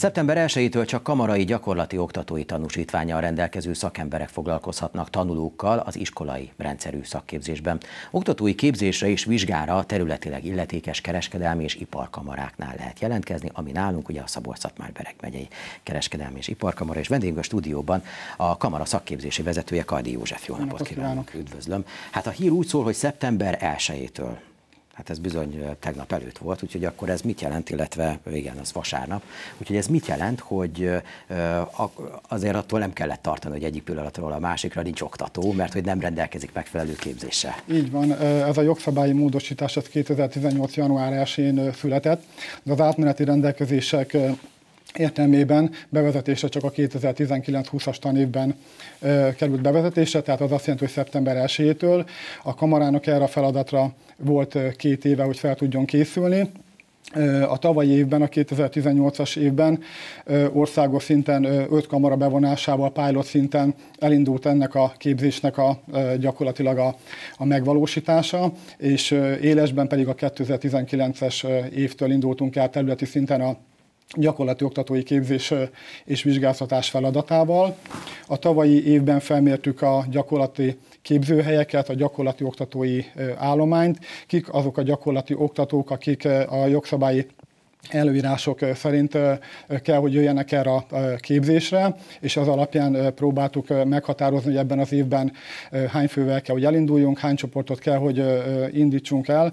Szeptember 1-től csak kamarai gyakorlati oktatói tanúsítvánnyal rendelkező szakemberek foglalkozhatnak tanulókkal az iskolai rendszerű szakképzésben. Oktatói képzésre és vizsgára területileg illetékes kereskedelmi és iparkamaráknál lehet jelentkezni, ami nálunk ugye a Szabolcs-Szatmár-Bereg megyei kereskedelmi és iparkamara, és vendégünk a stúdióban a kamara szakképzési vezetője, Kardi József. Jó napot kívánok! Üdvözlöm! Hát a hír úgy szól, hogy szeptember 1-től. Hát ez bizony tegnap előtt volt, úgyhogy akkor ez mit jelent, illetve igen, az vasárnap. Úgyhogy ez mit jelent, hogy azért attól nem kellett tartani, hogy egyik pillanatról a másikra nincs oktató, mert hogy nem rendelkezik megfelelő képzéssel. Így van, ez a jogszabályi módosítás az 2018. január 1-én született, de az átmeneti rendelkezések értelmében bevezetése csak a 2019-20-as tanévben került bevezetésre, tehát az azt jelenti, hogy szeptember 1-től a kamarának erre a feladatra volt 2 éve, hogy fel tudjon készülni. A tavalyi évben, a 2018-as évben országos szinten 5 kamara bevonásával, pilot szinten elindult ennek a képzésnek gyakorlatilag a megvalósítása, és élesben pedig a 2019-es évtől indultunk el területi szinten a gyakorlati oktatói képzés és vizsgáztatás feladatával. A tavalyi évben felmértük a gyakorlati képzőhelyeket, a gyakorlati oktatói állományt, kik azok a gyakorlati oktatók, akik a jogszabályi előírások szerint kell, hogy jöjjenek erre a képzésre, és az alapján próbáltuk meghatározni, hogy ebben az évben hány fővel kell, hogy elinduljunk, hány csoportot kell, hogy indítsunk el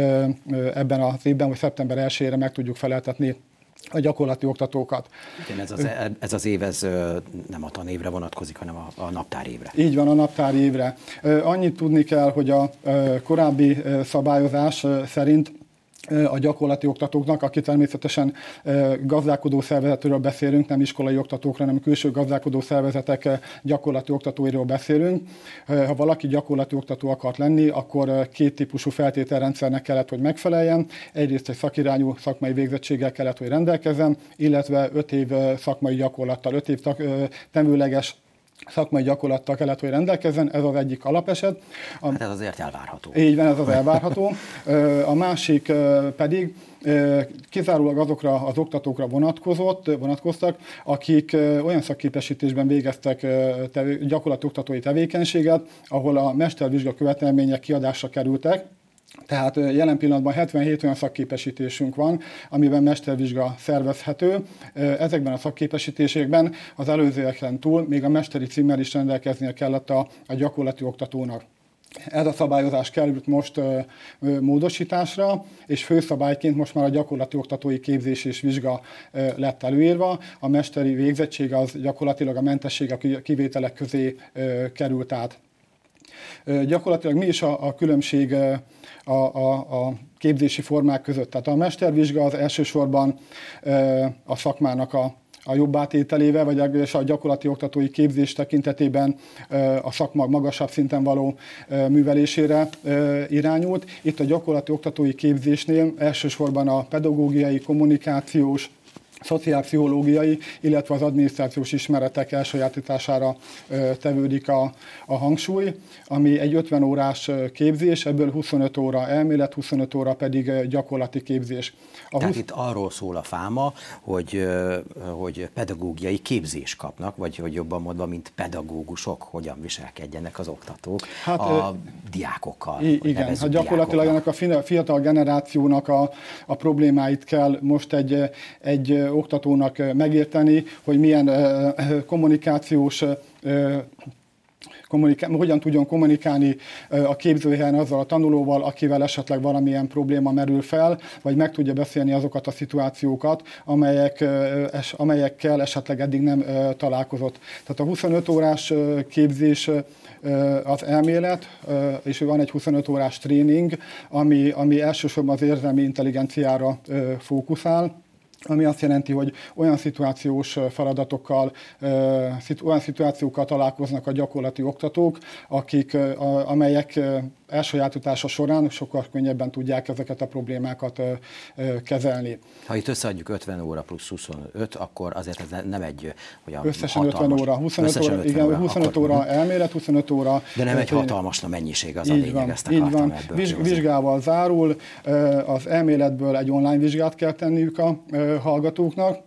ebben az évben, hogy szeptember 1-ére meg tudjuk feleltetni a gyakorlati oktatókat. Igen, ez az év nem a tanévre vonatkozik, hanem a naptárévre. Így van, a naptári évre. Annyit tudni kell, hogy a korábbi szabályozás szerint a gyakorlati oktatóknak, aki természetesen gazdálkodó szervezetről beszélünk, nem iskolai oktatókra, hanem külső gazdálkodó szervezetek gyakorlati oktatóiról beszélünk. Ha valaki gyakorlati oktató akart lenni, akkor 2 típusú feltételrendszernek kellett, hogy megfeleljen. Egyrészt egy szakirányú szakmai végzettséggel kellett, hogy rendelkezzen, illetve 5 év szakmai gyakorlattal, 5 év tanulleges szakmai gyakorlattal kellett, hogy rendelkezzen, ez az egyik alapeset. Hát ez azért elvárható. Így van, ez az elvárható. A másik pedig kizárólag azokra az oktatókra vonatkoztak, akik olyan szakképesítésben végeztek gyakorlati oktatói tevékenységet, ahol a mestervizsga követelmények kiadásra kerültek. Tehát jelen pillanatban 77 olyan szakképesítésünk van, amiben mestervizsga szervezhető. Ezekben a szakképesítésekben az előzőeken túl még a mesteri címmel is rendelkeznie kellett a gyakorlati oktatónak. Ez a szabályozás került most módosításra, és főszabályként most már a gyakorlati oktatói képzés és vizsga lett előírva. A mesteri végzettség az gyakorlatilag a mentesség a kivételek közé került át. Gyakorlatilag mi is a különbség a képzési formák között? Tehát a mestervizsga az elsősorban a szakmának a jobb átételével, vagy a gyakorlati oktatói képzés tekintetében a szakma magasabb szinten való művelésére irányult. Itt a gyakorlati oktatói képzésnél elsősorban a pedagógiai, kommunikációs, szociálpszichológiai, illetve az adminisztrációs ismeretek elsajátítására tevődik a hangsúly, ami egy 50 órás képzés, ebből 25 óra elmélet, 25 óra pedig gyakorlati képzés. Tehát itt arról szól a fáma, hogy pedagógiai képzést kapnak, vagy hogy jobban mondva, mint pedagógusok, hogyan viselkedjenek az oktatók a diákokkal. Igen, hát gyakorlatilag ennek a fiatal generációnak a problémáit kell most egy oktatónak megérteni, hogy milyen kommunikációs hogyan tudjon kommunikálni a képzőhelyen azzal a tanulóval, akivel esetleg valamilyen probléma merül fel, vagy meg tudja beszélni azokat a szituációkat, amelyekkel esetleg eddig nem találkozott. Tehát a 25 órás képzés az elmélet, és van egy 25 órás tréning, ami elsősorban az érzelmi intelligenciára fókuszál, ami azt jelenti, hogy olyan szituációs feladatokkal, olyan szituációkkal találkoznak a gyakorlati oktatók, amelyek elsajátítása során sokkal könnyebben tudják ezeket a problémákat kezelni. Ha itt összeadjuk 50 óra plusz 25, akkor azért ez nem egy olyan összesen 50 óra, 25 óra elmélet, 25 óra... De nem egy hatalmas mennyiség, az a lényeg, ezt akartam ebből. Vizsgával zárul, az elméletből egy online vizsgát kell tenniük a hallgatóknak,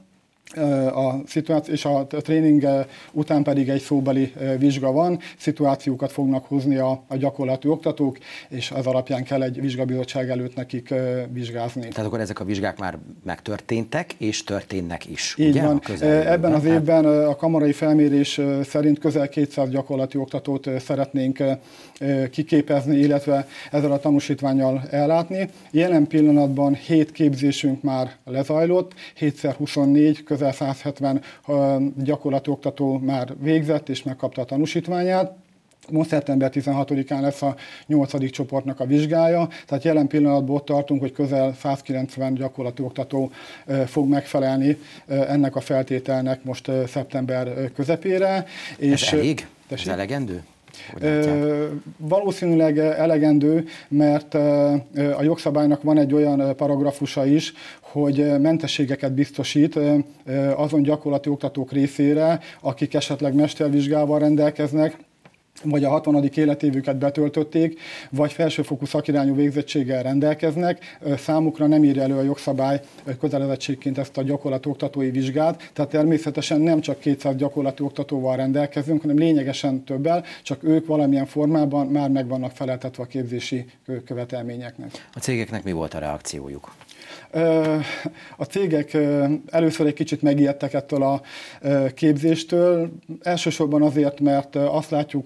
a szituáció, és a tréning után pedig egy szóbeli vizsga van, szituációkat fognak hozni a gyakorlati oktatók, és az alapján kell egy vizsgabizottság előtt nekik vizsgázni. Tehát akkor ezek a vizsgák már megtörténtek, és történnek is. Így ugye? van. Ebben az évben a kamarai felmérés szerint közel 200 gyakorlati oktatót szeretnénk kiképezni, illetve ezzel a tanúsítvánnyal ellátni. Jelen pillanatban 7 képzésünk már lezajlott, 7x24, közel 170 gyakorlati oktató már végzett és megkapta a tanúsítványát. Most szeptember 16-án lesz a 8. csoportnak a vizsgája, tehát jelen pillanatban ott tartunk, hogy közel 190 gyakorlati oktató fog megfelelni ennek a feltételnek most szeptember közepére. Ez elég? Ez elegendő? Valószínűleg elegendő, mert a jogszabálynak van egy olyan paragrafusa is, hogy mentességeket biztosít azon gyakorlati oktatók részére, akik esetleg mestervizsgával rendelkeznek, vagy a 60. életévüket betöltötték, vagy felsőfokú szakirányú végzettséggel rendelkeznek. Számukra nem írja elő a jogszabály kötelezettségként ezt a gyakorlati oktatói vizsgát, tehát természetesen nem csak 200 gyakorlati oktatóval rendelkezünk, hanem lényegesen többel, csak ők valamilyen formában már meg vannak feleltetve a képzési követelményeknek. A cégeknek mi volt a reakciójuk? A cégek először egy kicsit megijedtek ettől a képzéstől, elsősorban azért, mert azt látjuk,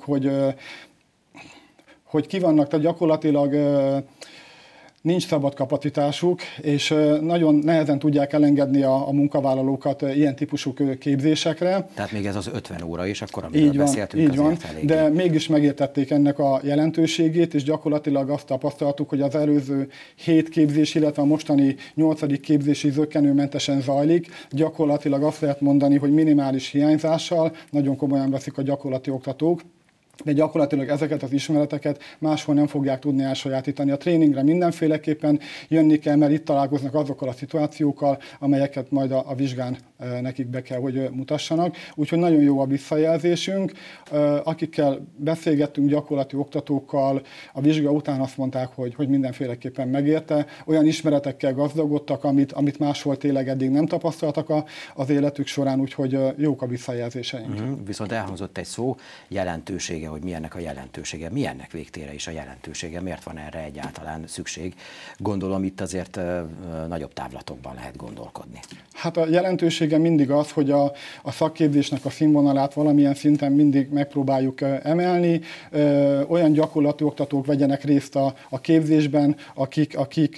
hogy ki vannak, tehát gyakorlatilag nincs szabad kapacitásuk, és nagyon nehezen tudják elengedni a munkavállalókat ilyen típusú képzésekre. Tehát még ez az 50 óra is, akkor amiről beszéltünk, így van, eléggé. de mégis megértették ennek a jelentőségét, és gyakorlatilag azt tapasztaltuk, hogy az előző 7 képzés, illetve a mostani 8. képzési zökkenőmentesen zajlik. Gyakorlatilag azt lehet mondani, hogy minimális hiányzással nagyon komolyan veszik a gyakorlati oktatók, de gyakorlatilag ezeket az ismereteket máshol nem fogják tudni elsajátítani. A tréningre mindenféleképpen jönni kell, mert itt találkoznak azokkal a szituációkkal, amelyeket majd a vizsgán nekik be kell, hogy mutassanak. Úgyhogy nagyon jó a visszajelzésünk. Akikkel beszélgettünk, gyakorlati oktatókkal, a vizsga után azt mondták, hogy mindenféleképpen megérte. Olyan ismeretekkel gazdagodtak, amit máshol tényleg eddig nem tapasztaltak az életük során, úgyhogy jók a visszajelzéseink. Viszont elhangzott egy szó, jelentősége, hogy milyennek a jelentősége, milyennek végtére is a jelentősége, miért van erre egyáltalán szükség. Gondolom itt azért nagyobb távlatokban lehet gondolkodni. Hát a jelentősége mindig az, hogy a szakképzésnek a színvonalát valamilyen szinten mindig megpróbáljuk emelni. Olyan gyakorlati oktatók vegyenek részt a képzésben, akik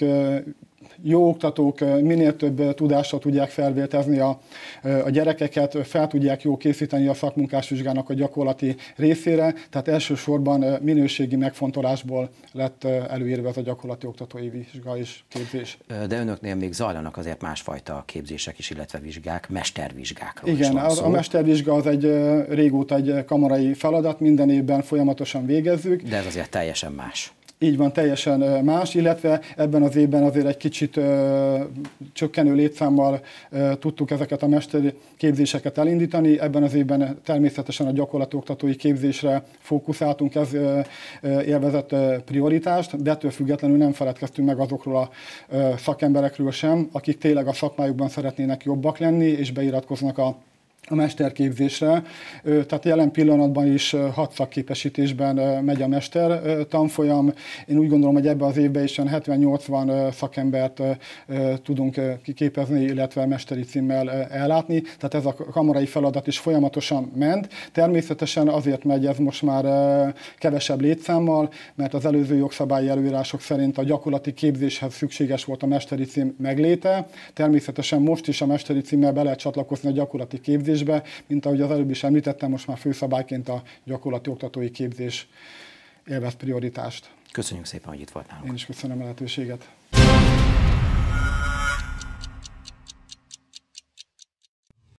jó oktatók minél több tudásra tudják felvértezni a gyerekeket, fel tudják jól készíteni a szakmunkásvizsgának a gyakorlati részére, tehát elsősorban minőségi megfontolásból lett előírva ez a gyakorlati oktatói vizsga és képzés. De önöknél még zajlanak azért másfajta képzések is, illetve vizsgák, mestervizsgákról. Igen, is van szó. A mestervizsga az régóta egy kamarai feladat, minden évben folyamatosan végezzük. De ez azért teljesen más. Így van, teljesen más, illetve ebben az évben azért egy kicsit csökkenő létszámmal tudtuk ezeket a mesteri képzéseket elindítani. Ebben az évben természetesen a gyakorlati oktatói képzésre fókuszáltunk, ez élvezett prioritást, de ettől függetlenül nem feledkeztünk meg azokról a szakemberekről sem, akik tényleg a szakmájukban szeretnének jobbak lenni, és beiratkoznak a mesterképzésre. Tehát jelen pillanatban is 6 szakképesítésben megy a mester tanfolyam. Én úgy gondolom, hogy ebben az évben is 70-80 szakembert tudunk kiképezni, illetve mesteri címmel ellátni. Tehát ez a kamarai feladat is folyamatosan ment. Természetesen azért megy ez most már kevesebb létszámmal, mert az előző jogszabályi előírások szerint a gyakorlati képzéshez szükséges volt a mesteri cím megléte. Természetesen most is a mesteri címmel be lehet csatlakozni a gyakorlati képzésbe, mint ahogy az előbb is említettem, most már főszabályként a gyakorlati oktatói képzés élvez prioritást. Köszönjük szépen, hogy itt volt nálunk. Én is köszönöm a lehetőséget.